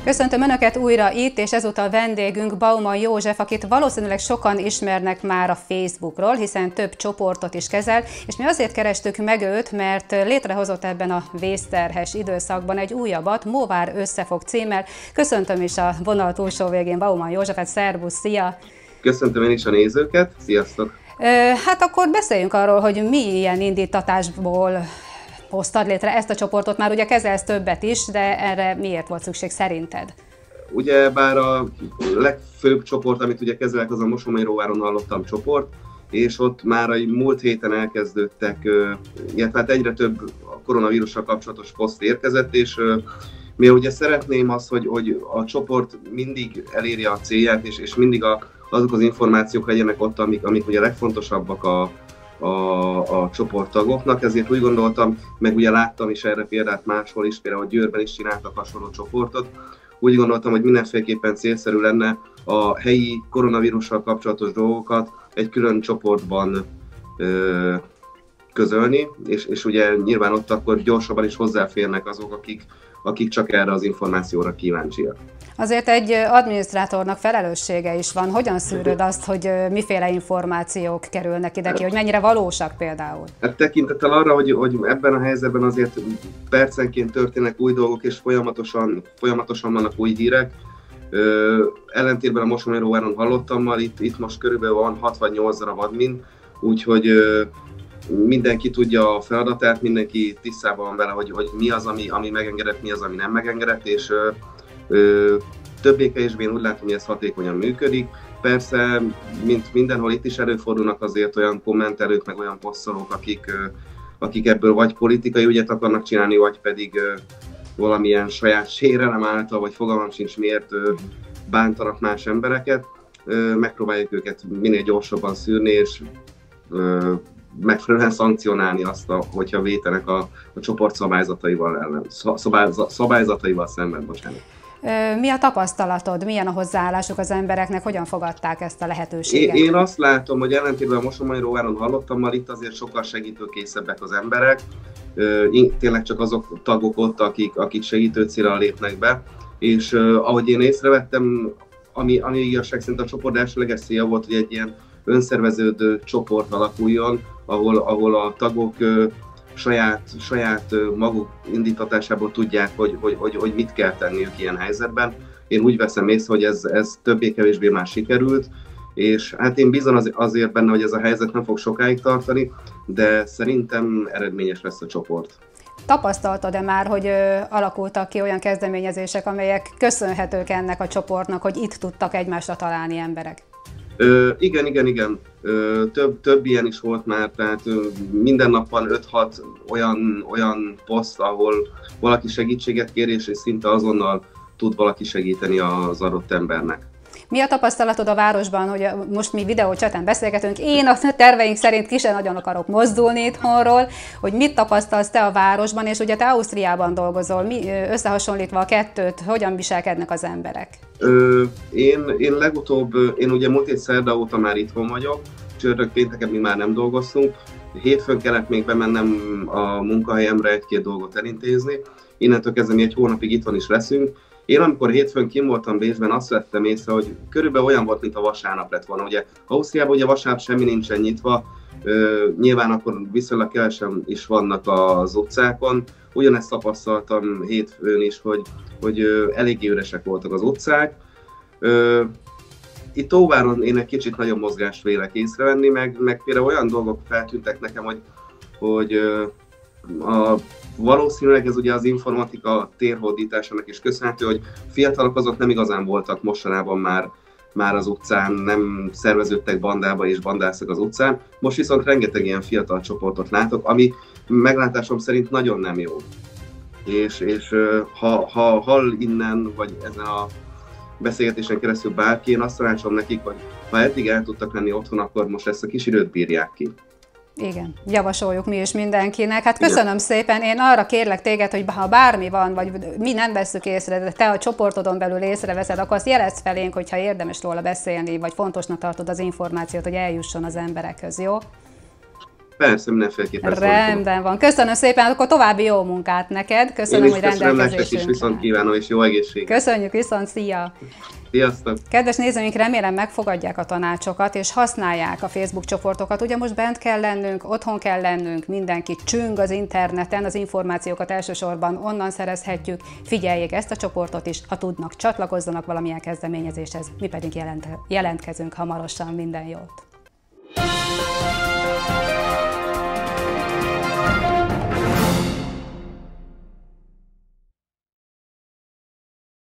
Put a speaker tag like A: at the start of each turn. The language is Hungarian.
A: Köszöntöm Önöket újra itt, és ezúttal vendégünk Bauman József, akit valószínűleg sokan ismernek már a Facebookról, hiszen több csoportot is kezel, és mi azért kerestük meg őt, mert létrehozott ebben a vészterhes időszakban egy újabbat, Móvár Összefog címmel. Köszöntöm is a vonal túlsó végén Bauman Józsefet, szervusz, szia!
B: Köszöntöm én is a nézőket, sziasztok!
A: Hát akkor beszéljünk arról, hogy mi ilyen indítatásból hoztad létre ezt a csoportot, már ugye kezelsz többet is, de erre miért volt szükség szerinted?
B: Ugye bár a legfőbb csoport, amit ugye kezelek, az a Mosonmagyaróváron Hallottam csoport, és ott már a múlt héten elkezdődtek, illetve hát egyre több a koronavírussal kapcsolatos poszt érkezett, és mi ugye szeretném azt, hogy a csoport mindig elérje a célját, és mindig azok az információk legyenek ott, amik ugye legfontosabbak a csoporttagoknak, ezért úgy gondoltam, meg ugye láttam is erre példát máshol is, például Győrben is csináltak hasonló csoportot, úgy gondoltam, hogy mindenféleképpen célszerű lenne a helyi koronavírussal kapcsolatos dolgokat egy külön csoportban közölni, és ugye nyilván ott akkor gyorsabban is hozzáférnek azok, akik csak erre az információra kíváncsiak.
A: Azért egy adminisztrátornak felelőssége is van. Hogyan szűröd azt, hogy miféle információk kerülnek ide ki, hogy mennyire valósak például?
B: Hát tekintettel arra, hogy ebben a helyzetben azért percenként történnek új dolgok, és folyamatosan vannak új hírek. Ellentétben a Mosonmagyaróváron Hallottammal, itt most körülbelül van 6 vagy 8 darab admin, úgyhogy mindenki tudja a feladatát, mindenki tisztában van vele, hogy mi az, ami megengedett, mi az, ami nem megengedett, és többé-kevésbé én úgy látom, hogy ez hatékonyan működik. Persze, mint mindenhol itt is előfordulnak azért olyan kommentelők, meg olyan posztolók, akik ebből vagy politikai ügyet akarnak csinálni, vagy pedig valamilyen saját sérelem által, vagy fogalmam sincs miért bántanak más embereket. Megpróbáljuk őket minél gyorsabban szűrni, és megfelelően szankcionálni azt, hogyha vétenek a csoport szabályzataival szemben, bocsánat.
A: Mi a tapasztalatod? Milyen a hozzáállásuk az embereknek? Hogyan fogadták ezt a lehetőséget?
B: Én azt látom, hogy ellentétben a Mosonmagyaróváron Hallottammal itt azért sokkal segítőkészebbek az emberek. Tényleg csak azok tagok ott, akik segítő célra lépnek be. És ahogy én észrevettem, ami igazság szerint a csoport elsőleges célja volt, hogy egy ilyen önszerveződő csoport alakuljon, ahol a tagok saját maguk indítatásából tudják, hogy mit kell tenniük ilyen helyzetben. Én úgy veszem észre, hogy ez többé-kevésbé már sikerült, és hát én bízom azért benne, hogy ez a helyzet nem fog sokáig tartani, de szerintem eredményes lesz a csoport.
A: Tapasztaltad-e már, hogy alakultak ki olyan kezdeményezések, amelyek köszönhetők ennek a csoportnak, hogy itt tudtak egymásra találni emberek?
B: Igen. Több ilyen is volt már, tehát minden nap van 5-6 olyan poszt, ahol valaki segítséget kér, és szinte azonnal tud valaki segíteni az adott embernek.
A: Mi a tapasztalatod a városban, hogy most mi videócsaten beszélgetünk, én a terveink szerint ki sem nagyon akarok mozdulni itthonról, hogy mit tapasztalsz te a városban, és ugye te Ausztriában dolgozol, összehasonlítva a kettőt, hogyan viselkednek az emberek?
B: Én legutóbb, én ugye múlt hét szerda óta már itthon vagyok, csütörtök pénteken mi már nem dolgoztunk, hétfőn kellett még bemennem a munkahelyemre egy-két dolgot elintézni, innentől kezdve mi egy hónapig itthon is leszünk. Én amikor hétfőn kim voltam Bécsben, azt vettem észre, hogy körülbelül olyan volt, mint a vasárnap lett volna. Ugye Ausztriában ugye vasárnap semmi nincsen nyitva, nyilván akkor viszonylag kevesen is vannak az utcákon. Ugyanezt tapasztaltam hétfőn is, hogy eléggé üresek voltak az utcák. Itt Óváron én egy kicsit nagyobb mozgást vélek észrevenni, meg például olyan dolgok feltűntek nekem, hogy valószínűleg ez ugye az informatika térhódításának is köszönhető, hogy fiatalok azok nem igazán voltak mostanában már az utcán, nem szerveződtek bandába és bandáztak az utcán. Most viszont rengeteg ilyen fiatal csoportot látok, ami meglátásom szerint nagyon nem jó. És ha hall innen, vagy ezen a beszélgetésen keresztül bárki, én azt tanácsolom nekik, hogy ha eddig el tudtak lenni otthon, akkor most ezt a kis időt bírják ki.
A: Igen, javasoljuk mi is mindenkinek. Hát köszönöm szépen, én arra kérlek téged, hogy ha bármi van, vagy mi nem vesszük észre, de te a csoportodon belül észreveszed, akkor azt jelezd felénk, hogyha érdemes róla beszélni, vagy fontosnak tartod az információt, hogy eljusson az emberekhez, jó?
B: Persze, mindenféleképpen.
A: Rendben van. Köszönöm szépen, akkor további jó munkát neked. Köszönöm, hogy rendelkezésünkre.
B: Nektek is viszont kívánom, és jó egészséget.
A: Köszönjük, viszont szia!
B: Sziasztok!
A: Kedves nézőink, remélem megfogadják a tanácsokat, és használják a Facebook csoportokat. Ugye most bent kell lennünk, otthon kell lennünk, mindenki csüng az interneten, az információkat elsősorban onnan szerezhetjük. Figyeljék ezt a csoportot is, ha tudnak, csatlakozzanak valamilyen kezdeményezéshez, mi pedig jelentkezünk hamarosan. Minden jót!